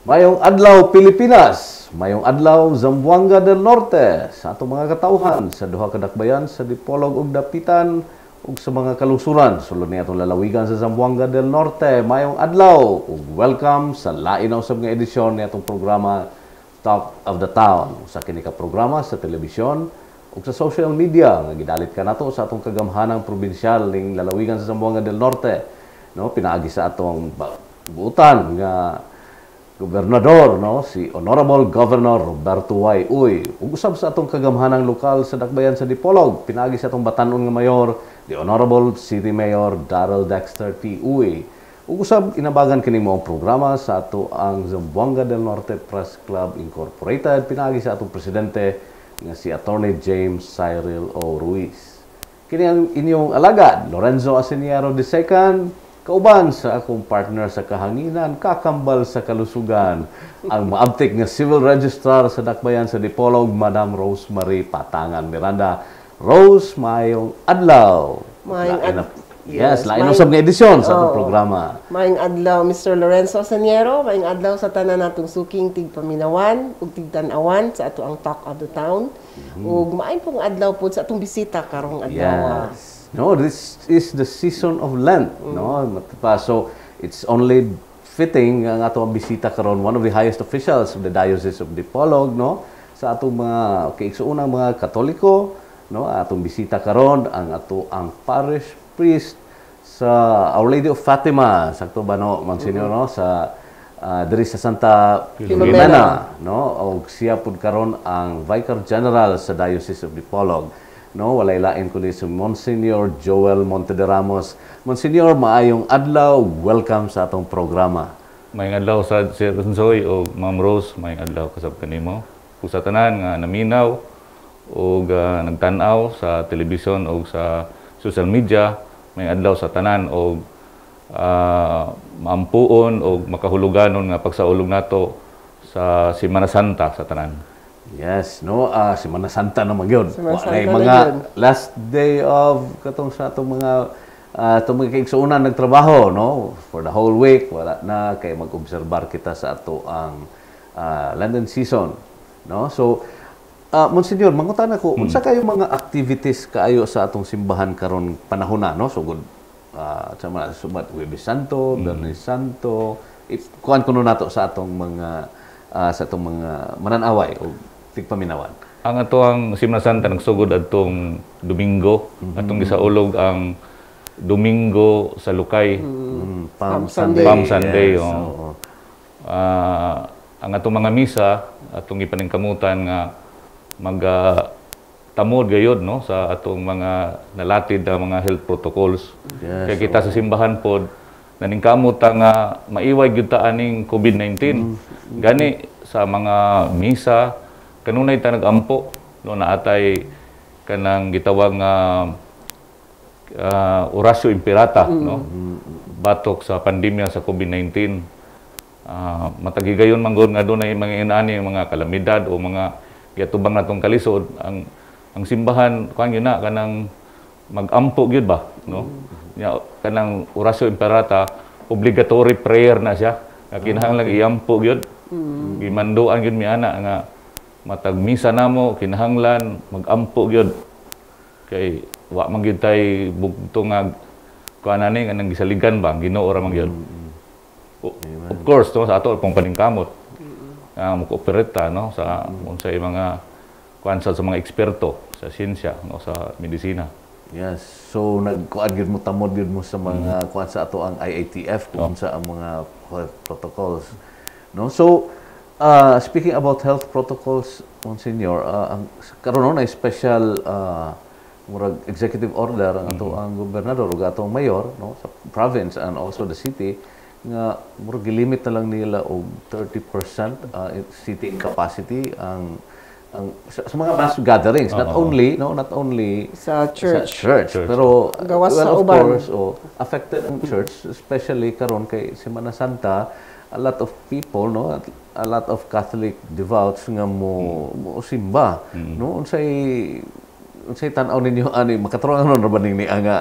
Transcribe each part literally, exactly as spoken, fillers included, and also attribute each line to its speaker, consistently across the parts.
Speaker 1: Mayong adlaw Pilipinas, mayong adlaw Zamboanga del Norte, sa atong mga katawhan sa duha ka dakbayan sa Dipolog ug Dapitan ug sa mga kalungsuran sulod ni atong lalawigan sa Zamboanga del Norte. Mayong adlaw ug welcome sa lain na usab nga edisyon ni atong programa Talk of the Town. Sa kini ka programa sa telebisyon ug sa social media nga gidalit ka nato sa atong kagamhanang probinsyal ning lalawigan sa Zamboanga del Norte. No, pinaagi sa atong buutan nga Gobernador, no, si Honorable Governor Roberto Y. Uy. Ug usab sa atong kagamhanang lokal sa dakbayan sa Dipolog, pinaagi sa atong batan-on nga mayor, the Honorable City Mayor Darrell Dexter T. Uy. Ug usab inabagan kini mo ang programa sa ato ang Zamboanga del Norte Press Club Incorporated, pinaagi sa atong presidente nga si Attorney James Cyril O. Ruiz. Kini ang inyong alagad, Lorenzo Asiniero the second, kauban sa akong partner sa kahanginan, kakambal sa kalusugan, ang maabtik nga Civil Registrar sa dakbayan sa Dipolog, Madam Rosemary Patangan Miranda. Rose, mayong adlaw.
Speaker 2: Mayong adlaw.
Speaker 1: Yes, lain usab nga edisyon sa atong programa.
Speaker 2: Mayong adlaw, Mister Lorenzo Asiniero, mayong adlaw sa tanan natong suking tigpaminawan ug tigtan-awan sa ato ang Talk of the Town. Mm-hmm. Ug maay pong adlaw pod sa atong bisita karong adlaw.
Speaker 1: Yes. No, this is the season of Lent, mm. no? So it's only fitting ang atong bisita karon one of the highest officials of the Diocese of Dipolog, no? Sa atong mga kaigsuonang mga Katoliko, no? Atong bisita karon ang ato ang parish priest sa Our Lady of Fatima, sakto ba no, Monsignor, mm-hmm. no? Sa uh, diri sa Santa Filomena, no? Og siya pud karon ang Vicar General sa Diocese of Dipolog. No, walay lain kundi si Monsignor Joel Monte de Ramos. Monsignor, maayong adlaw. Welcome sa atong programa.
Speaker 3: Maayong adlaw sa Sir Ronzoy o Ma'am Rose. Maayong adlaw kasab kanimo. Kung sa tanan nga naminaw o uh, nagtanaw sa telebisyon o sa social media, maayong adlaw sa tanan o uh, maampuon o makahuluganon nga pagsaulog nato sa Semana Santa sa tanan.
Speaker 1: Yes, no, uh, Semana Santa naman yun. Walay mga last day of katong sa itong mga uh, itong mga kaigsuunan nagtrabaho, no? For the whole week, wala na kay mag-obserbar kita sa ato ang uh, Lenten season, no? So, uh, Monsignor, mangutan ako, unsa kayo mga activities kaayo sa atong simbahan karon panahon na, no? So, good, uh, sa mga sumat, Huwebes Santo, Biyernes Santo, kuhan kuno nato sa atong mga uh, sa atong mga mananaway o tigpaminawan.
Speaker 3: Ang ato ang Semana Santa nagsugod atong Domingo, mm-hmm. atong gisaulog ang Domingo sa Lukay,
Speaker 1: mm-hmm. Palm Sunday.
Speaker 3: Palm Sunday.
Speaker 1: Yes.
Speaker 3: Oh. Uh, ang atong mga misa, atong ipaningkamutan nga magtamod gayod no sa atong mga nalatid na mga health protocols. Yes. Kaya kita oh. sa simbahan pod naningkamot nga maiway gyud ta aning COVID nineteen. Mm-hmm. Gani sa mga misa kanunay ta nag-ampo no naatay kanang gitawag nga uh, orasyo imperata mm-hmm. no batok sa pandemya sa COVID nineteen. Uh, matagigayon man gud nga dunay mga inani mga kalamidad o mga giatubang natong kalisod ang ang simbahan kuan gyud na kanang mag-ampo gyud ba no nya kanang orasyo imperata obligatory prayer na siya nga kinahanglan iampo gyud mm-hmm. gimanduan gyud mi ana nga matag misa namo kinahanglan mag-ampo gyud kay wa man gyud tay bugto nga kuan ani nga nang gisaligan ba Ginoo ra man gyud. Mm-hmm. Of course to sa ato pong paningkamot nga mm-hmm. uh, mo-operate no sa mm-hmm. unsay mga kuan sa mga eksperto sa siyensya no sa medisina.
Speaker 1: Yes, so nagkuan gyud mo tamod gyud mo sa mga mm-hmm. kuan sa ato ang I A T F kung oh. sa ang mga protocols no. So Uh, speaking about health protocols, Monsignor, uh, ang karon na special uh, murag executive order ang ato ang gobernador ug atong mayor no sa province and also the city nga murag gilimit na lang nila og thirty percent uh, seating capacity ang ang sa, sa mga mass gatherings, not uh-huh. only no not only
Speaker 2: sa church,
Speaker 1: sa church, church. pero
Speaker 2: gawas
Speaker 1: well,
Speaker 2: sa
Speaker 1: of
Speaker 2: uban.
Speaker 1: course oh, affected ang church, especially karon kay Semana Santa, a lot of people no a lot of Catholic devout nga mo mm. mo simba mm. no unsay unsay tan-aw ninyo ani makaturuan ra ba ning ni nga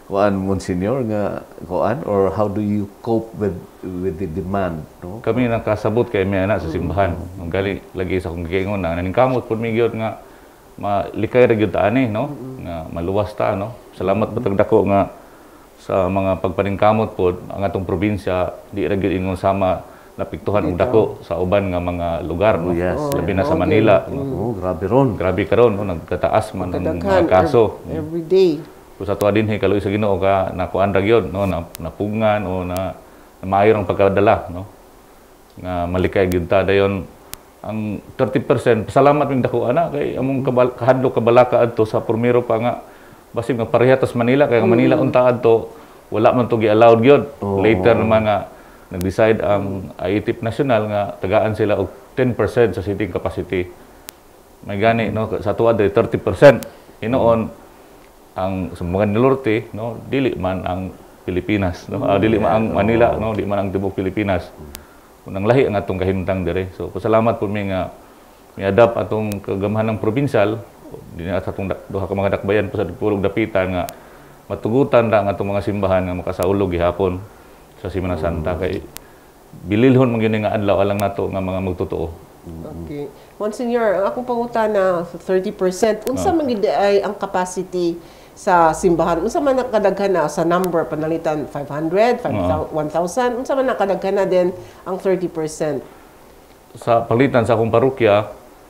Speaker 1: kuan Monsignor nga kuan, or how do you cope with with the demand, no?
Speaker 3: Kami nakasabot kay may anak sa simbahan. Ang gali lagi sa kong giingon na naningkamot pud mi gyud nga malikay ra gyud ta ani, no? Nga maluwas ta, no? Salamat patag dako nga sa mga pagpaningkamot pod ang atong probinsya di ra gyud ingon sama napiktuhan og dako sa uban nga mga lugar, no?
Speaker 1: Oh, yes.
Speaker 3: Labi na sa Manila, no?
Speaker 1: Oh, grabe ron.
Speaker 3: Grabe karon, no? Nagtataas man ang
Speaker 2: Kadaghan
Speaker 3: mga kaso.
Speaker 2: every day.
Speaker 3: Kung sa tuwa din, kaluoy sa Ginoo ka nakuan ra gyud, no? Na, napungan o na, na maayo ang pagkadala, no? Nga malikay gyud ta dayon ang thirty percent pasalamat ming dako ana kay among kabal, kahadlok kabalaka adto sa Primero pa nga basig nga pareha tas Manila kay mm. Manila unta adto wala man to gi-allowed gyud. Oh. Later naman nga nag-decide ang I A T F National nga tagaan sila og ten percent sa seating capacity. May gani, no? Sa tuwa day thirty percent. Inoon ang sumbangan ni Norte, no, dili man ang Pilipinas, no, ah, dili man ang Manila, no, di man ang tibok Pilipinas. Unang lahi ang atong kahimtang dire. So pasalamat po mi nga mi-adapt atong kagamahan ng provincial dinhi at atong duha ka mga dakbayan po sa Pulog Dapitan nga matugutan ra ang atong mga simbahan nga makasaulog gihapon sa Semana Santa kay bililhon man gyud nga adlaw alang nato nga mga magtotoo.
Speaker 2: Okay. Monsignor, ang akong pangutana thirty percent unsa man gid ay ang capacity sa simbahan? Unsa man nakadaghan na sa number panalitan five hundred, one thousand? Unsa man nakadaghan na din ang thirty percent?
Speaker 3: Sa palitan sa akong parokya,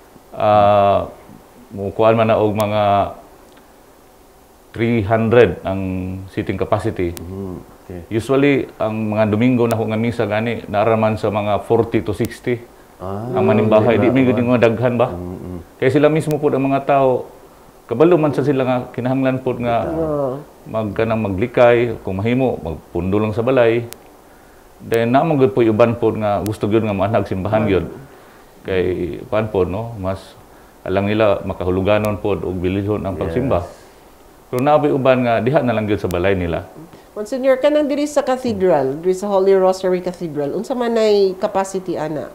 Speaker 3: ah uh, kuan man na og mga three hundred ang seating capacity. Mm-hmm. Okay. Usually ang mga Domingo na ko nga misa gani naaraman sa mga forty to sixty. Ah, ang manimbahay di mi gid nga daghan ba? Mm-hmm. Kaya sila mismo pud ang mga tao kabalo man sa sila nga kinahanglan pod nga magkanang maglikay kung mahimo magpundo lang sa balay. Then namo gud po uban pod nga gusto gyud nga maanhag simbahan gyud. Kay pan pod no, mas alang nila makahuluganon pod og bilihon ang pagsimba. Yes. Pero naabay uban nga diha na lang gyud sa balay nila.
Speaker 2: Monsignor, kanang diri sa cathedral, diri sa Holy Rosary Cathedral, unsa man nay capacity ana?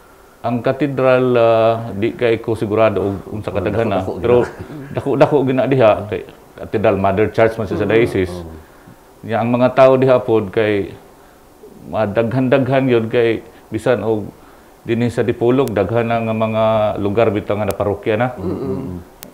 Speaker 3: Ang katedral uh, di kay ko sigurado og unsa kadaghan na, pero dako-dako gina diha kay Cathedral Mother Church man sa diocese. Ya ang mga tao diha pod kay madaghan-daghan gyud kay bisan og dinhi sa Dipolog daghan na nga mga lugar bitaw nga na parokya na. Mm-hmm.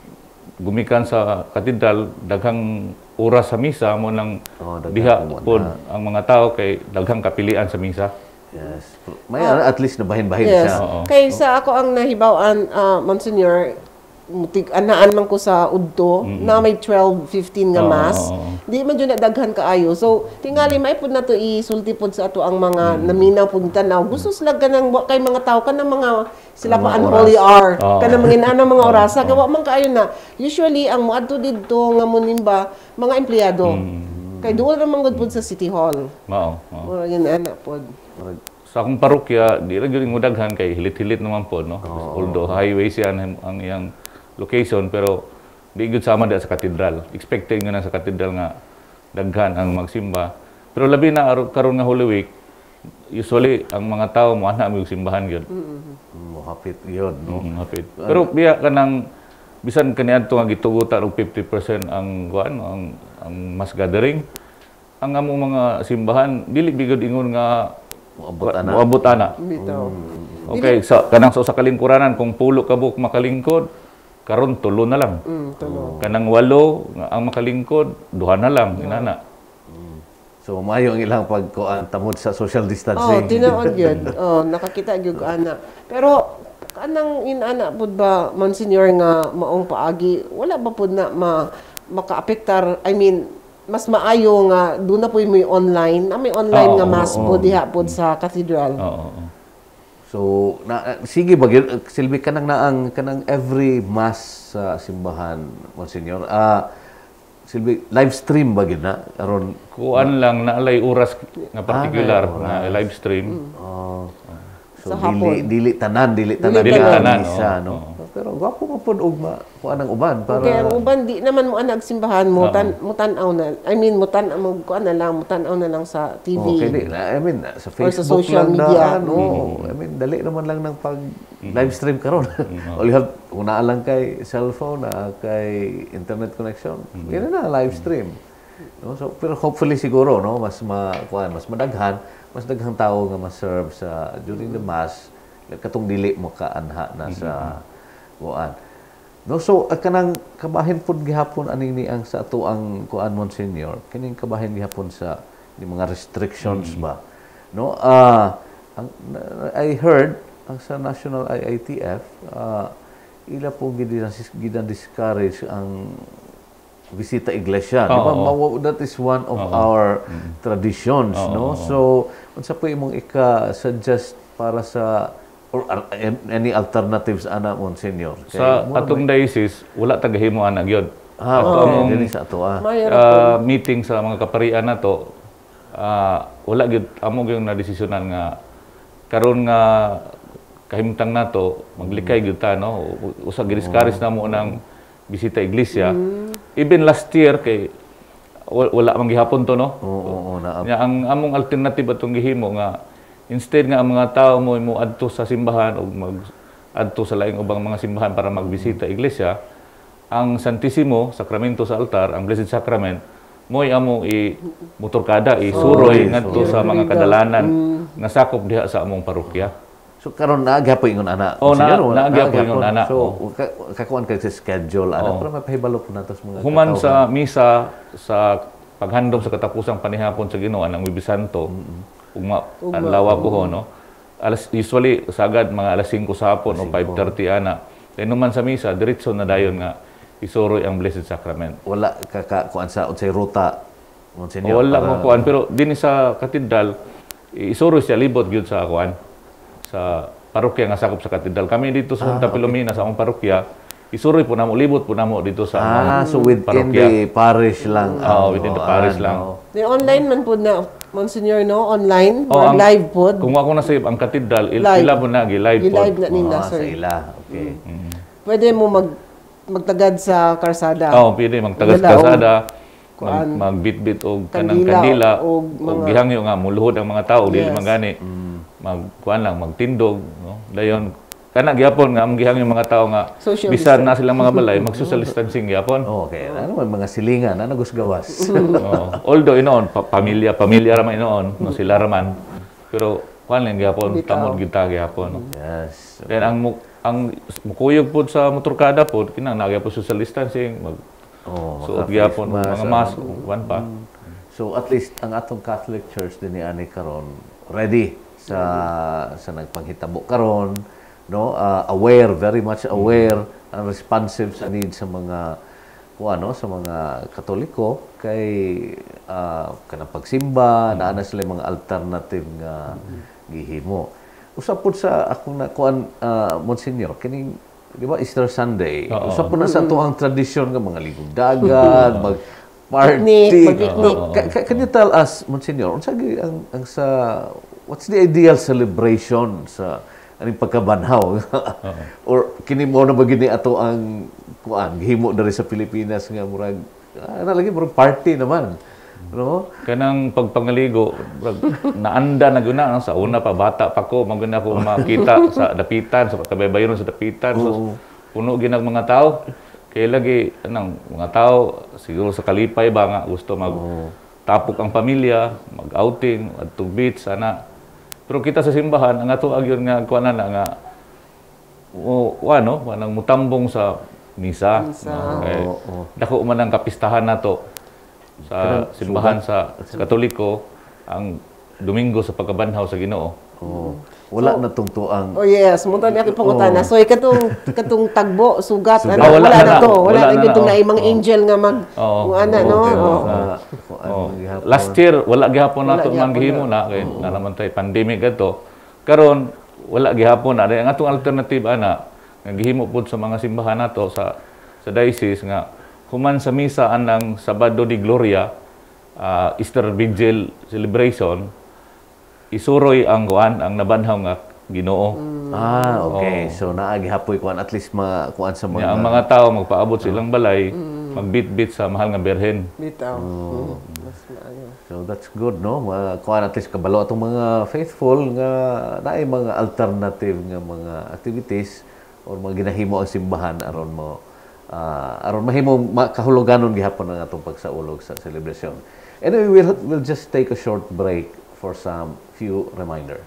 Speaker 3: Gumikan sa katedral daghang oras sa misa mo nang oh, diha pod ang mga tao kay daghang kapilian sa misa.
Speaker 1: Yes. May uh, at least nabahin-bahin
Speaker 2: yes.
Speaker 1: siya.
Speaker 2: Oo. Kay sa ako ang nahibaw-an, uh, Monsignor, mutig anaan man ko sa udto mm-hmm. na may twelve fifteen nga mass. Oh. Di man jud na daghan kaayo. So tingali may pud nato isulti pud sa ato ang mga mm-hmm. naminaw pud tanaw. Gusto sila ganang kay mga tao kanang mga sila pa unholy hour. Oh. Kanang mga inana mga orasa kay wa man kaayo na. Usually ang moadto didto nga munimba mga empleyado. Mm-hmm. Kay duol ra man gud pud sa City Hall.
Speaker 3: Mao. Mao.
Speaker 2: Mura gin ana pod.
Speaker 3: Sa akong parokya, di ra gyud daghan kay hilit-hilit naman po, no? Oh. Although highway siya ang, ang iyang location, pero di gyud sama diha sa katedral. Expected nga na sa katedral nga daghan ang magsimba. Pero labi na karon nga Holy Week, usually ang mga tao mo ana mo simbahan gyud.
Speaker 1: Mm-hmm. Mo hapit gyud, no?
Speaker 3: Mm, hapit. Pero biya kanang bisan kaniadto nga gitugutan og fifty percent ang kuan, ang ang mass gathering. Ang among mga simbahan dili bigod ingon nga Muabot ana. Muabot ana.
Speaker 2: Bitaw.
Speaker 3: Okay, sa so, kanang sa so, kalingkuranan kung pulo ka buk makalingkod, karon tulo na lang.
Speaker 2: Mm, tulo.
Speaker 3: Kanang walo ang makalingkod, duha na lang inana.
Speaker 1: Mm. So maayo ang ilang pagkuan tamod sa social
Speaker 2: Oh,
Speaker 1: distancing.
Speaker 2: tinuod gyud. Oh, nakakita gyud ana. Pero kanang inana pud ba Monsignor nga maong paagi, wala ba pud na ma makaapektar, I mean mas maayo nga doon na po yung may online, na may online oh, nga mass oh, po oh. diha po sa cathedral.
Speaker 3: Oo. Oh, oh.
Speaker 1: So na, sige ba silbi kanang naang kanang every mass sa simbahan, Monsignor. Ah uh, silbi live stream ba gid na aron
Speaker 3: kuan lang na alay oras nga particular ah, na live stream.
Speaker 1: Mm. Oh. So
Speaker 2: sa
Speaker 1: dili, dili tanan, dili tanan,
Speaker 3: dili tanan,
Speaker 1: misa,
Speaker 3: oh,
Speaker 1: no?
Speaker 3: oh.
Speaker 1: Pero gwapo mo pud og ma kuan ang uban para
Speaker 2: okay, ang uban di naman mo anag simbahan mo tan mutan-aw na. I mean mutan mo kuan na lang mutan-aw na lang sa T V.
Speaker 1: Okay, di, I mean sa Facebook
Speaker 2: sa social
Speaker 1: lang
Speaker 2: media.
Speaker 1: No, mm-hmm. I mean dali naman lang ng pag live stream karon. Mm-hmm. All you have una lang kay cellphone na kay internet connection. Mm-hmm. Yan na live stream. No? So, pero hopefully siguro, no, mas ma, kuan, mas madaghan, mas daghang tao nga ma-serve sa during the mass, katong dili mo kaanha na sa kuan. No, so ang kanang kabahin pud gihapon ani ni ang sa ato ang kuan Monsignor, kining kabahin gihapon sa di mga restrictions ba. No, ah ang I heard ang sa National I I T F uh, ila po gidan discourage ang bisita iglesia.
Speaker 3: Oh,
Speaker 1: di ba?
Speaker 3: oh.
Speaker 1: That is one of
Speaker 3: oh,
Speaker 1: our
Speaker 3: mm.
Speaker 1: traditions,
Speaker 3: oh,
Speaker 1: no?
Speaker 3: Oh, oh.
Speaker 1: So unsa po imong ika-suggest para sa or any alternatives ana Monsignor?
Speaker 3: Sa atong diocese wala tagahimo ana gyud.
Speaker 1: Ah,
Speaker 3: ato
Speaker 1: okay.
Speaker 3: among
Speaker 1: Dili sa ato ah.
Speaker 3: uh, meeting sa mga kaparian nato uh, wala gyud amo gyud na desisyonan nga karon nga kahimtang nato maglikay gyud ta no usa gi-discourage na mo nang bisita iglesia. Even last year kay wala man gihapon to no.
Speaker 1: Oo, oo, na.
Speaker 3: Nya ang among alternative atong gihimo nga instead nga ang mga tao mo mo adto sa simbahan o mag adto sa laing ubang mga simbahan para magbisita iglesia, ang Santissimo Sakramento sa altar, ang Blessed Sacrament, mo'y among i motorkada isuroy
Speaker 1: oh,
Speaker 3: ngadto sa mga kadalanan nga sakop diha sa among parokya.
Speaker 1: So karon na gyapon ingon ana.
Speaker 3: Oh, na nagyapon ingon ana.
Speaker 1: So kakuan kay sa schedule ana para mapahibalo po natos mga
Speaker 3: human sa misa sa paghandom sa katapusang panihapon sa Ginoo ang Huwebes Santo. Ugma adlaw po ho no. Alas usually sagad mga alas singko sa hapon o five thirty ana. Kay numan sa misa diretso na dayon nga isuroy ang Blessed Sacrament.
Speaker 1: Wala ka kuan sa unsay ruta Monsignor.
Speaker 3: Wala mo kuan pero dinhi sa katedral isuroy siya libot gyud sa kuan sa parokya nga sakop sa katedral. Kami dito sa Santa ah, Filomena okay. sa among parokya isuroy po namo libot po namo dito sa among
Speaker 1: ah, so within
Speaker 3: parokya.
Speaker 1: The parish lang.
Speaker 3: Oh, within the parish lang.
Speaker 1: No.
Speaker 2: The online man po na Monsignor no online
Speaker 3: oh,
Speaker 2: or
Speaker 3: ang,
Speaker 2: live pod.
Speaker 3: Kung ako na sa ang katedral il,
Speaker 2: live.
Speaker 3: ila mo na gi live pod.
Speaker 2: Live na nila
Speaker 1: oh,
Speaker 2: sir.
Speaker 1: Sa ila. Okay.
Speaker 3: Mm-hmm.
Speaker 2: Pwede mo mag magtagad sa karsada.
Speaker 3: Oo, oh, pwede magtagad sa karsada. Mag, magbitbit og kanang kandila o mga... gihangyo nga muluhod ang mga tao yes. dili man gani. Mm. Magkuan lang magtindog no. Dayon kana gyapon nga ang gihangyo mga tao nga social bisan na silang mga balay mag social distancing gyapon.
Speaker 1: Oh, okay. Ano man mga silingan ana gusgawas.
Speaker 3: oh. Although inoon pa, pamilya pamilya ra man inoon no sila ra man. Pero kuan lang gyapon tamod gyud ta gyapon. No?
Speaker 1: Yes.
Speaker 3: Okay. Then ang ang mukuyog pod sa motorkada pod kinang nagya po social distancing mag oh, suot gyapon mga mask wan pa. Mm.
Speaker 1: So at least ang atong Catholic Church dinhi ani karon ready sa mm. sa nagpanghitabo karon no uh, aware very much aware mm. and responsive sa need sa mga kuano sa mga Katoliko kay uh, kanang pagsimba mm. naa na sila mga alternative nga mm. gihimo. Usap po sa akong nakuan uh, Monsignor kining di ba Easter Sunday. Uh-oh. Usap po na sa ato ang tradisyon nga mga ligog dagat, mag party. Mag-picnic. Can you tell us Monsignor, unsa ang ang sa what's the ideal celebration sa aning pagkabanhaw? Or kini mo na ba gini ato ang kuan gihimo diri sa Pilipinas nga murag ana lagi murag party naman. No?
Speaker 3: Kanang pagpangaligo, naanda na guna sa una pa bata pa ko, maguna ko makita sa dapitan, sa kabaybayon sa dapitan. So, puno ginag mga tao. Kaya lagi anang mga tao siguro sa kalipay ba nga gusto mag tapok ang pamilya, mag-outing, adto beach sana. Pero kita sa simbahan ang ato agyon nga kuan na nga o ano, wanang mutambong sa misa.
Speaker 2: misa.
Speaker 3: No? Okay. Oh, oh. Dako man ang kapistahan nato sa simbahan sa, sa Katoliko ang Domingo sa pagkabanhaw sa Ginoo.
Speaker 1: Oh. Wala so, na tungtuang.
Speaker 2: Oh yes, mo tani ako pangutana. Oh. So katong katong tagbo sugat
Speaker 3: sugat.
Speaker 2: Ano,
Speaker 3: Oh, wala,
Speaker 2: wala
Speaker 3: na,
Speaker 2: na to. Wala, wala na gitong na imang
Speaker 3: oh.
Speaker 2: angel nga mag
Speaker 3: oh.
Speaker 2: ana no.
Speaker 3: Okay.
Speaker 2: Oh.
Speaker 3: Oh. Oh. Last year wala gihapon nato man gihimo na kay oh. na naman tay pandemic adto. Karon wala gihapon na ang atong alternative ana nga gihimo pud sa mga simbahan nato sa sa diocese nga human sa misa anang Sabado de Gloria, uh, Easter Vigil celebration, isuroy ang kuan ang nabanhaw nga Ginoo.
Speaker 1: Mm. Ah, okay. Oh. So naagi hapoy kuan at least mga kuan sa mga
Speaker 3: ya, ang mga tao magpaabot sa ilang balay, mm. magbit-bit sa mahal nga Birhen.
Speaker 2: Bitaw.
Speaker 1: Oh. Mm. So that's good no. Mga kuan at least kabalo atong mga faithful nga naay mga alternative nga mga activities or mga ginahimo ang simbahan aron mo uh, aron mahimong makahuluganon gihapon ang atong pagsaulog sa celebration. Anyway, we'll, we'll just take a short break for some few reminders.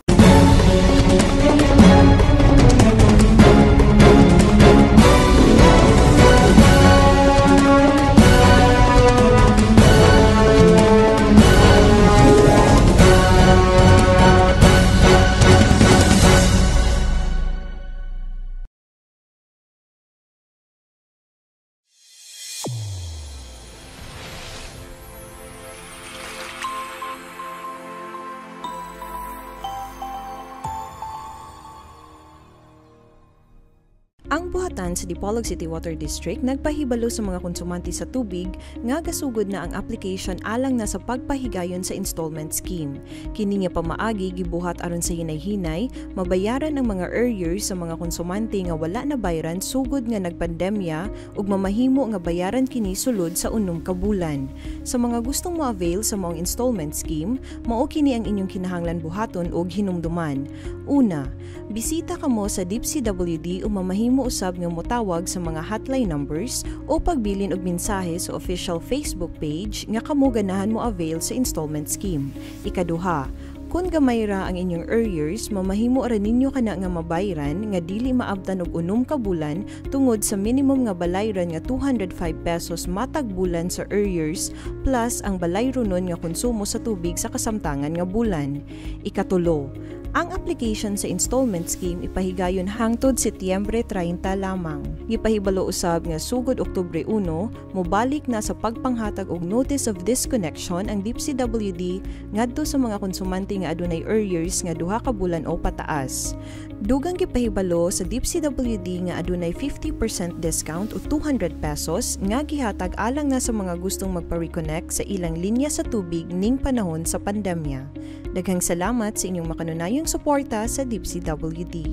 Speaker 4: Ang buhatan sa Dipolog City Water District nagpahibalo sa mga konsumante sa tubig nga gasugod na ang application alang na sa pagpahigayon sa installment scheme. Kini nga pamaagi gibuhat aron sa hinay-hinay mabayaran ang mga arrears sa mga konsumante nga wala na bayaran sugod nga nagpandemya ug mamahimo nga bayaran kini sulod sa unom ka bulan. Sa mga gustong mo-avail sa maong installment scheme, mao kini ang inyong kinahanglan buhaton ug hinumduman. Una, bisita kamo sa D I P C W D o mamahimo usab nga motawag sa mga hotline numbers o pagbilin og mensahe sa official Facebook page nga kamo ganahan mo avail sa installment scheme. Ikaduha, kung gamay ra ang inyong arrears, mamahimo ra ninyo kana nga mabayran nga dili maabtan og unom ka bulan tungod sa minimum nga balayran nga two hundred five pesos matag bulan sa arrears plus ang balayronon nga konsumo sa tubig sa kasamtangan nga bulan. Ikatulo, ang application sa installment scheme ipahigayon hangtod Setyembre thirty lamang. Gipahibalo usab nga sugod Oktubre one, mobalik na sa pagpanghatag og notice of disconnection ang D I P C W D ngadto sa mga konsumante nga adunay arrears nga duha ka bulan o pataas. Dugang gipahibalo sa D I P C W D nga adunay fifty percent discount o two hundred pesos nga gihatag alang na sa mga gustong magpa-reconnect sa ilang linya sa tubig ning panahon sa pandemya. Daghang salamat sa inyong makanunayong suporta sa D I P C W D.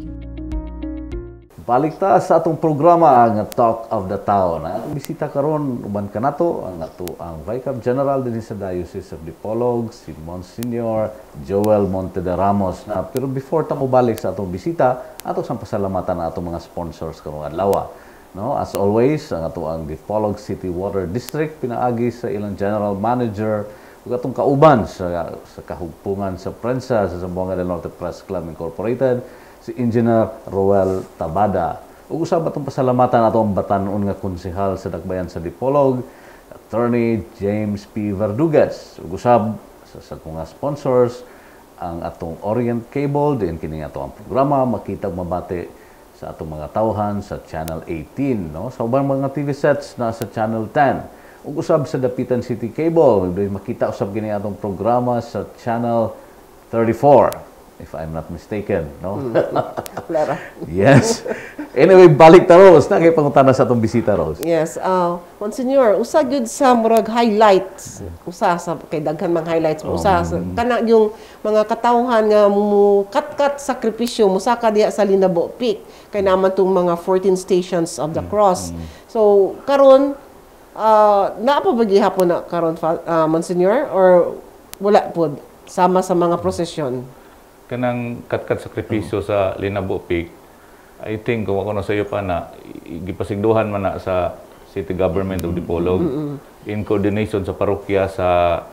Speaker 1: Balik ta sa atong programa nga Talk of the Town. Ang bisita karon uban kanato ang ato ang Vicar General dinhi sa Diocese of Dipolog, si Monsignor Joel Monte de Ramos. Na pero before ta mo balik sa atong bisita, ato sang pasalamatan ang atong mga sponsors karong adlaw. No, as always, ang ato ang Dipolog City Water District pinaagi sa ilang General Manager ug atong kauban sa sa kahugpungan sa prensa sa Zamboanga del Norte Press Club Incorporated, si Engineer Roel Tabada. Ug usab atong pasalamatan ato ang batan-on nga konsehal sa Dakbayan sa Dipolog, Attorney James P. Verdugas. Ug usab sa, sa mga sponsors ang atong Orient Cable din kini ato ang programa makita ug mabati sa atong mga tawhan sa Channel eighteen, no? Sa ubang mga T V sets na sa Channel ten. Ug usab sa Dapitan City Cable, makita usab kini atong programa sa Channel thirty-four, if I'm not mistaken, no?
Speaker 2: Clara.
Speaker 1: Yes. Anyway, balik ta Rose, na kay pangutana sa atong bisita Rose.
Speaker 2: Yes, uh, Monsignor, usa gyud sa murag highlights, usa sa kay daghan mang highlights,
Speaker 1: Oh.
Speaker 2: usa sa kana yung mga katawhan nga mu kat-kat sakripisyo musaka diha sa Linabo Peak kay naman tong mga fourteen stations of the cross. So karon uh, naa pa ba gihapon na karon uh, Monsignor or wala pod sama sa mga prosesyon?
Speaker 3: Kanang kat-kat sakripisyo sa Linabo Peak, I think kung ako na sa iyo pa na gipasigduhan man na sa City Government of Dipolog in coordination sa parokya sa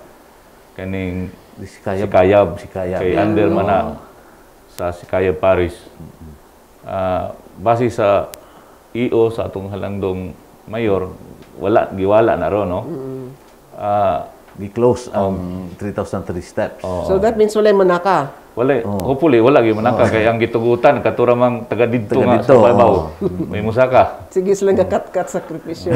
Speaker 3: kaning
Speaker 1: Sikayab.
Speaker 3: Sikayab,
Speaker 1: Sikayab.
Speaker 3: kay under man na sa Sikayab Parish. Uh, base sa E O sa atong halangdong mayor, wala giwala na ro no. Uh,
Speaker 1: Di-close ang three thousand three steps.
Speaker 2: So that means wala man naka.
Speaker 3: Wala, hopefully wala gyud manaka kay ang gitugutan katuramang taga didto
Speaker 1: Taga
Speaker 3: nga
Speaker 1: didto,
Speaker 3: sa Babaw.
Speaker 1: oh.
Speaker 3: May musaka.
Speaker 2: Sige sila nga kat-kat sakripisyo.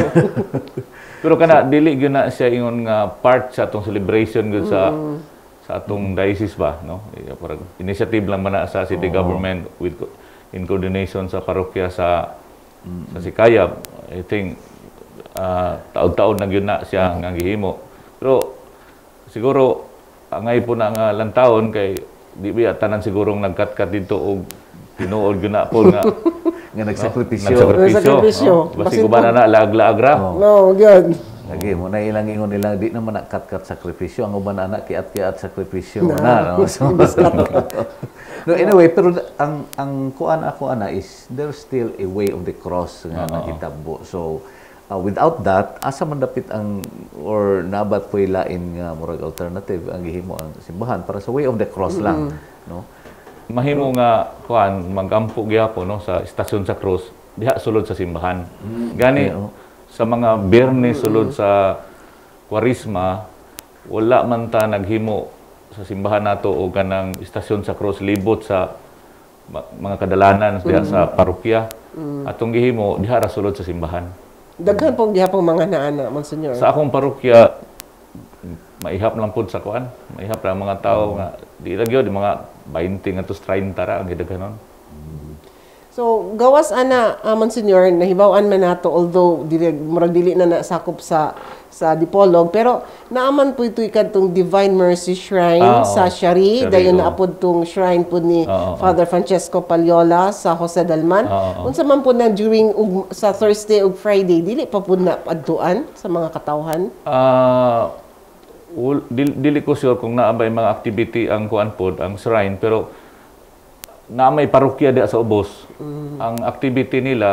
Speaker 3: Pero kana dili gyud na siya ingon nga part sa atong celebration gyud sa sa atong diocese ba, no? Eh, parang initiative lang man na sa city government with co- in coordination sa parokya sa sa Sikayab. I think uh, taon-taon na gyud na siya nga gihimo. Pero siguro angay po na nga lantawon kay di ba tanan sigurong nagkat-kat dito og tinuod gyud na po nga
Speaker 1: Nga nagsakripisyo.
Speaker 3: nagsakripisyo.
Speaker 2: Nagsakripisyo.
Speaker 3: No? Basi
Speaker 2: Basin
Speaker 3: ko ba na na lag-laag ra.
Speaker 2: No, good.
Speaker 1: Lagi mo na ilang ingon nila di naman nakat-kat sakripisyo ang uban anak kiat-kiat sakripisyo na. No? So, no, anyway, pero ang ang kuan ako ana is there's still a way of the cross nga
Speaker 3: Oo.
Speaker 1: nakitabo. So uh, without that asa man dapit ang or nabat poy lain nga murag alternative ang gihimo ang simbahan para sa way of the cross lang, no?
Speaker 3: Mahimo nga kuan magampo gyapon no sa istasyon sa Cruz diha sulod sa simbahan. Gani
Speaker 1: Okay, oh.
Speaker 3: sa mga Biyernes sulod sa Kwarisma wala man ta naghimo sa simbahan nato o ganang istasyon sa Cruz libot sa ma- mga kadalanan diha sa parokya. Atong gihimo diha ra sulod sa simbahan.
Speaker 2: Daghan pong gihapon mga naana, Monsignor.
Speaker 3: Sa akong parokya maihap lang pud sa kuan, maihap ra mga tao nga di ra gyud mga twenty nga to thirty ra ang gidaghanon.
Speaker 2: So, gawas ana, uh, Monsignor, nahibaw-an man nato, although dili, murag dili na nasakop sa sa Dipolog, pero naaman po ito ikatong Divine Mercy Shrine
Speaker 3: Ah,
Speaker 2: sa
Speaker 3: oo.
Speaker 2: Shari,
Speaker 3: Shari,
Speaker 2: dayon
Speaker 3: oo.
Speaker 2: naapod tong shrine po ni
Speaker 3: Oo, oo.
Speaker 2: Father Francesco Paliola sa Jose Dalman.
Speaker 3: Oo, oo.
Speaker 2: Unsa man po na during ug, sa Thursday ug Friday, dili pa po na adtuan sa mga katawhan?
Speaker 3: Ah, ul- dili, dili ko sure kung naa ba yung mga activity ang kuan pod, ang shrine, pero na may parokya diha sa Ubos. Ang activity nila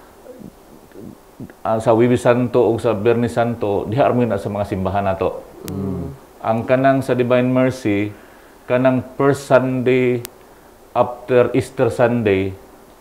Speaker 3: ah, sa Wibis Santo o sa Biyernes Santo, diha armo na sa mga simbahan nato. Ang kanang sa Divine Mercy, kanang first Sunday after Easter Sunday,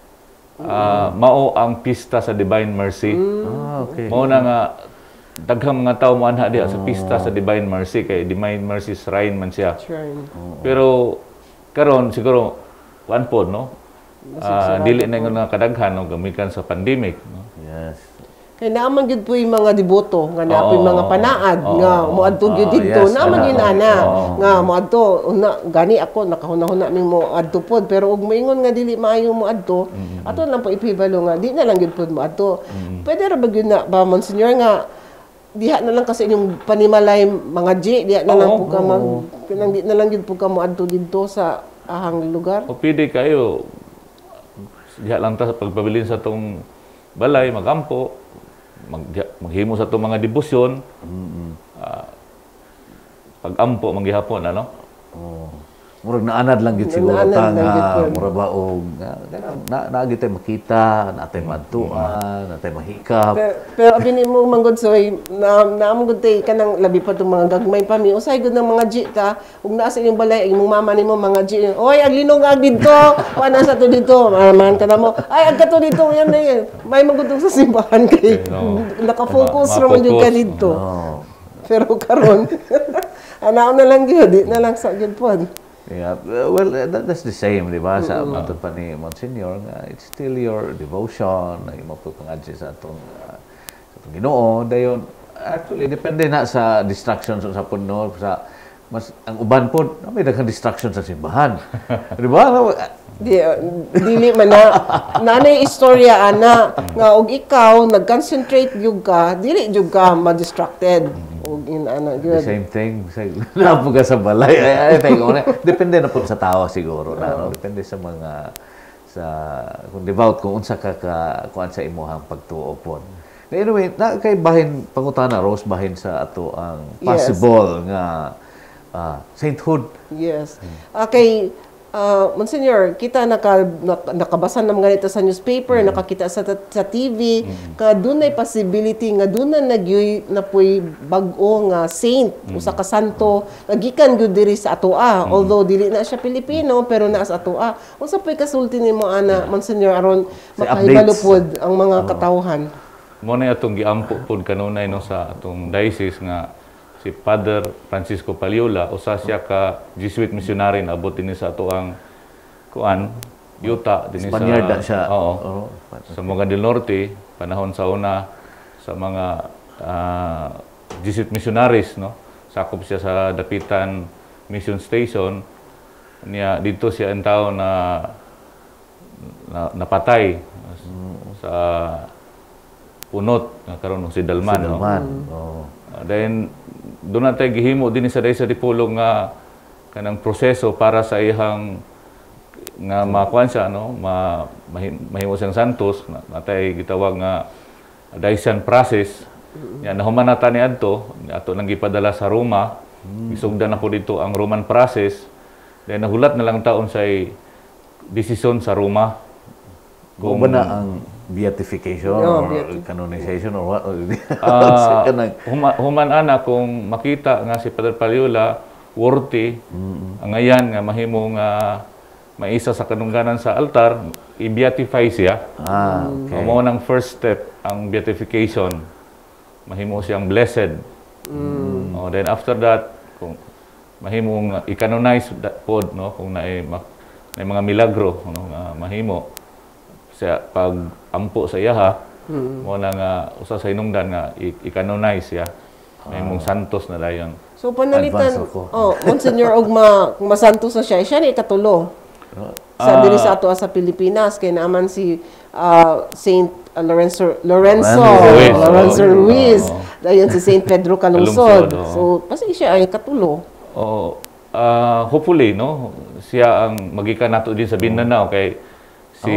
Speaker 3: ah, mao ang pista sa Divine Mercy.
Speaker 1: Ah, okay.
Speaker 3: Mao na nga daghang mga tawo mo anha diha sa pista sa Divine Mercy kay Divine Mercy Shrine man siya.
Speaker 2: Shrine.
Speaker 3: Pero karon siguro kuan pod no. Ah, dili na nga nga kadaghan no gamikan sa pandemic no.
Speaker 1: Yes.
Speaker 2: Kaya naaman gyud po yung mga deboto nga na po yung
Speaker 3: Oo,
Speaker 2: mga panaad
Speaker 3: oo,
Speaker 2: nga
Speaker 3: oo.
Speaker 2: moadto gyud
Speaker 1: Oo,
Speaker 2: didto.
Speaker 1: yes,
Speaker 2: Naaman
Speaker 1: ana,
Speaker 2: yun ana
Speaker 3: oo.
Speaker 2: nga moadto una gani ako nakahuna-huna ning moadto pod pero ug moingon nga dili maayo moadto ato lang po ipibalo nga di na lang gyud pod moadto. Pwede ra ba gyud na ba Monsignor nga diha na lang kasi inyong panimalay mga G diha na lang
Speaker 3: Oo,
Speaker 2: po ka mag kanang di na lang gyud po ka moadto didto sa ahang lugar.
Speaker 3: O pwede kayo diha lang ta sa pagpabilin sa tong balay magampo mag diha- maghimo sa tong mga debosyon. Ah, pag-ampo manggihapon ano.
Speaker 1: Oh. Murag naanad lang gid siguro
Speaker 2: Naanad
Speaker 1: ta
Speaker 2: lang gid
Speaker 1: nga
Speaker 2: po.
Speaker 1: murag ba og nga na naagi tay makita, natay madtuan, natay mahikap.
Speaker 2: Pero, pero abi ni mo manggod soy na naamon gud tay kanang labi pa tong mga gagmay pa mi usay gud ng mga G ka ug naa sa inyong balay imong mama nimo mga G oy aglinog ag didto pana sa to dito man ka na mo ay ag to dito yan na yan may magudtong sa simbahan kay
Speaker 3: no.
Speaker 2: naka-focus
Speaker 3: Ma-
Speaker 2: ra man jud ka
Speaker 3: ma-focus.
Speaker 2: didto
Speaker 1: Oh.
Speaker 2: pero karon ana na lang gyud di na lang sa gyud pod.
Speaker 1: Yeah, uh, well, uh, that, that's the same, di ba? Sa matod pa ni Monsignor, nga, it's still your devotion, na imo po pangadji sa atong, uh, sa atong Ginoo. Dayon, actually, depende na sa distractions sa puno, sa, mas, ang uban po, may daghang distraction sa simbahan. Di ba?
Speaker 2: Di, dili man na nanay istorya ana nga og ikaw nag-concentrate gyud ka dili gyud ka ma-distracted og in ana
Speaker 1: The
Speaker 2: gyud.
Speaker 1: same thing. Sa, napo ka sa balay. Ay, ay, tayo, depende na po sa tao siguro. Na, no? Depende sa mga, sa, kung devout, kung unsa ka ka, kuan sa imuhang pagtuo po. Anyway, na kay bahin, pangutana, Rose, bahin sa ato ang possible nga ah, sainthood.
Speaker 2: Yes. Okay, uh, Monsignor, kita naka, nak, nakabasa na mga ganito sa newspaper, nakakita sa sa T V, ka dunay possibility nga dunay nagyoy na puy bag-o nga saint, usa ka santo, nagikan gyud diri sa atoa. Although dili na siya Pilipino, pero naa sa atoa. Unsa puy kasulti nimo ana, Monsignor, aron
Speaker 1: Sa
Speaker 2: makahibalo
Speaker 1: updates.
Speaker 2: pod ang mga katawhan?
Speaker 3: Mo na atong giampo pod kanunay no sa atong diocese nga si Father Francisco Paliola usa siya ka Jesuit missionary na abot dinhi sa ato ang kuan yuta dinhi sa
Speaker 1: Spaniard na siya.
Speaker 3: Oo.
Speaker 1: Oo.
Speaker 3: Sa Moga del Norte panahon sa una sa mga ah, Jesuit missionaries no sakop siya sa dapitan mission station niya dito siya ang tao na, na napatay sa punot nga karon si Dalman, no?
Speaker 1: Dalman. Oo.
Speaker 3: Uh, then doon natin gihimo din sa sa Dipolog nga kanang proseso para sa ihang nga makuan siya no ma, mahim, mahimo siyang santos na- natay gitawag nga daisyan process Yan nahumanata ni adto, ato nang gipadala sa Roma. Isugdan na po dito ang Roman process. Then nahulat na lang taon sa desisyon sa Roma.
Speaker 1: Kung ba na ang beatification
Speaker 2: No,
Speaker 1: or
Speaker 2: beati-
Speaker 1: canonization or what?
Speaker 3: Ah,
Speaker 1: Kanang-
Speaker 3: huma, human ana kung makita nga si Padre Paliola worthy ang ayan nga mahimo nga maisa sa kanungganan sa altar, i-beatify siya.
Speaker 1: ah, okay.
Speaker 3: Okay. Mao nang first step ang beatification. Mahimo siyang blessed. Oh, then after that, kung mahimong i-canonize that pod, no, kung naay ma, naay mga milagro, no, nga mahimo sa pag ampo sa iyaha, mo na nga usa sa hinungdan nga i- i-canonize siya. Mahimong santos na dayon.
Speaker 2: So panalitan,
Speaker 1: Advance ako.
Speaker 2: oh, Monsignor, og ma, kung masanto sa siya, siya ni ikatulo. Sa diri sa ato sa Pilipinas, kay naman si ah, Saint Lorenzo Lorenzo
Speaker 1: Ruiz.
Speaker 2: Lorenzo
Speaker 3: Oo.
Speaker 2: Ruiz.
Speaker 3: Oo.
Speaker 2: Dayon si Saint Pedro Calungsod.
Speaker 3: Calungsod, oo.
Speaker 2: So, pasi siya ay katulo.
Speaker 3: Oh, ah, hopefully no, siya ang magikan nato din sa Mindanao kay si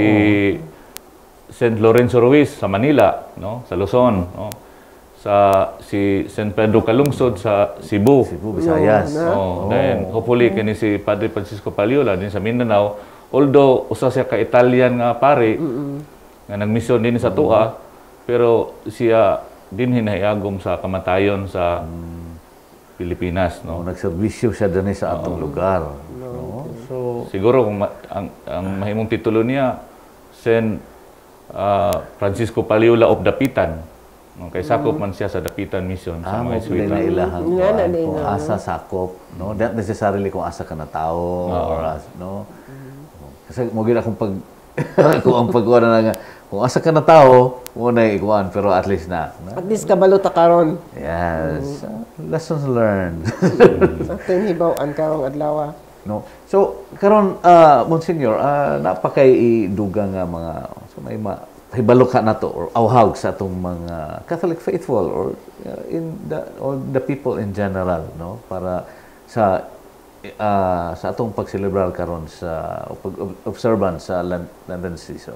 Speaker 3: Saint Lorenzo Ruiz sa Manila, no, sa Luzon, no. Sa si Saint Pedro Calungsod sa Cebu.
Speaker 1: Cebu, Visayas.
Speaker 3: Oh, then hopefully kini si Padre Francisco Paliola din sa Mindanao, although usa siya ka Italian nga pare nga nagmisyon din sa Tua, pero siya din hinahayagom sa kamatayon sa Pilipinas,
Speaker 1: No,
Speaker 3: no.
Speaker 1: nagserbisyo siya din sa atong lugar. No? So,
Speaker 3: Siguro kung ma- ang, ang mahimong titulo niya Saint ah, Francisco Paliola of Dapitan. No, kay sakop man siya sa Dapitan Mission sa
Speaker 1: ah, mo
Speaker 3: mga
Speaker 1: pala
Speaker 3: Iswita.
Speaker 1: na ilahang
Speaker 2: Nga na,
Speaker 1: kuan,
Speaker 2: na,
Speaker 1: kung
Speaker 2: na.
Speaker 1: asa sakop, no? Not necessarily kung asa ka na tao or as, no? Kasi mo gid akong pag kung ang pagkuha na nga kung asa ka na tao, mo na ikuan pero at least na. No?
Speaker 2: At least kabalo ta karon.
Speaker 1: Yes. Uh, lessons learned.
Speaker 2: Atin hibaw-an karong adlaw.
Speaker 1: No. So karon uh, Monsignor, uh, napakay iduga nga mga so may ma hibalo ka nato or awhag sa atong mga Catholic faithful or uh, in the or the people in general, no, para sa uh, sa atong pagselebrar karon sa pag-observance sa Lenten season.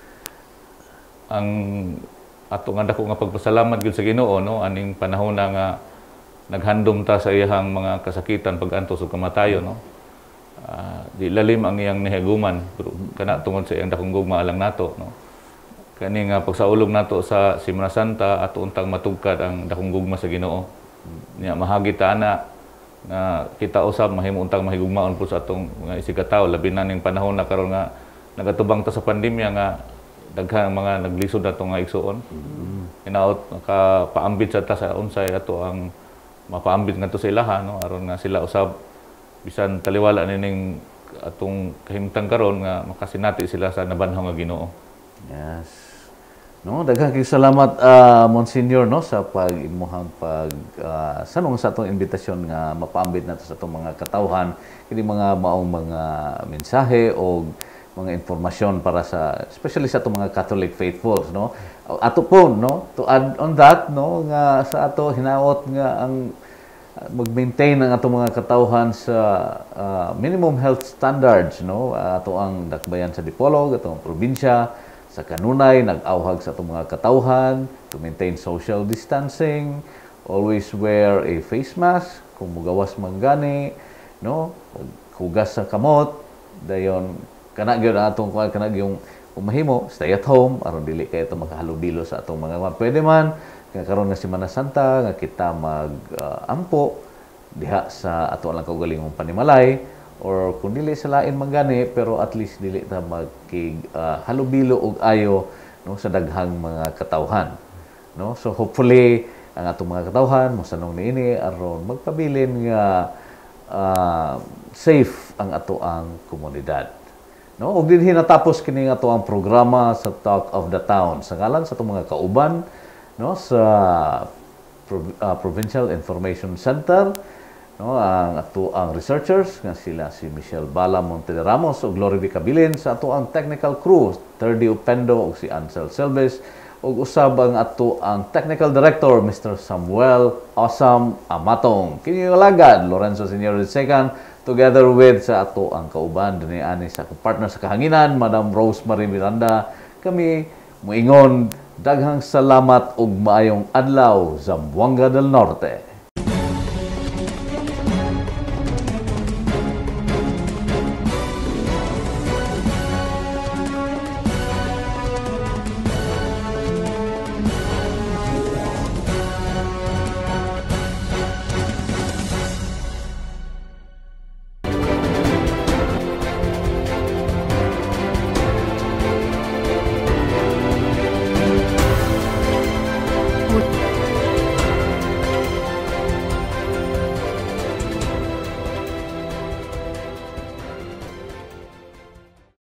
Speaker 3: Ang ato nga dako nga pagpasalamat gyud sa Ginoo, no, aning panahon na nga naghandom ta sa iyang mga kasakitan pag-antos ug kamatayon, no. Ah, di lalim ang iyang nihaguman pero kana tungod sa iyang dakong gugma alang nato, no. Kani nga pagsaulog nato sa Semana Santa ato untang matugkad ang dakong gugma sa Ginoo. Nya mahagi ta ana nga kita usab mahimo untang mahigugmaon po sa atong mga isigataw labi na ning panahon na karon nga nagatubang ta sa pandemya nga daghang mga naglisod nato nga igsuon. Hinaot nakapaambit sa ta sa unsay ato ang mapaambit ngadto sa ilaha, no, aron nga sila usab bisan taliwala nining atong kahimtang karon nga makasinati sila sa nabanhaw nga Ginoo.
Speaker 1: Yes. No, daghang kay salamat uh, Monsignor, no, sa pag-imuhang pag uh, sanong sa atong imbitasyon nga mapaambit nato sa atong mga katawhan kini mga maong mga mensahe o mga informasyon para sa especially sa atong mga Catholic faithfuls, no. Ato po, no, to add on that, no, nga sa ato hinaot nga ang uh, mag-maintain ang atong mga katawhan sa uh, minimum health standards, no. Uh, ato ang dakbayan sa Dipolog, atong probinsya sa kanunay, nag-awhag sa itong mga katawhan to maintain social distancing, always wear a face mask, kung mugawas man gani, no? Hugas sa kamot, dayon, kana gyud atong kuan kana yung mahimo, stay at home, aron dili kay ito makahalubilo sa atong mga pwede man, kaya karon nga Semana Santa, nga kita mag-ampo, uh, diha sa ato lang kaugalingong panimalay, or kung dili sa lain man gani pero at least dili ta magkig uh, halubilo og ayo, no, sa daghang mga katawhan, no. So hopefully ang atong mga katawhan mosanong niini aron magpabilin nga uh, safe ang ato ang komunidad, no. Ug dinhi natapos kini nga ato ang programa sa Talk of the Town sa ngalan sa atong mga kauban, no, sa Pro- uh, Provincial Information Center, no, ang ato ang researchers nga sila si Michelle Bala Montero Ramos ug Glory Vicabilin, sa ato ang technical crew Terdy Upendo ug si Ansel Silves, ug usab ang ato ang technical director Mister Samuel Awesome Amatong, kini alagad Lorenzo Senior the Second, together with sa ato ang kauban dinhi ani sa akong partner sa kahanginan Madam Rosemary Miranda, kami muingon Daghang salamat ug maayong adlaw, Zamboanga del Norte.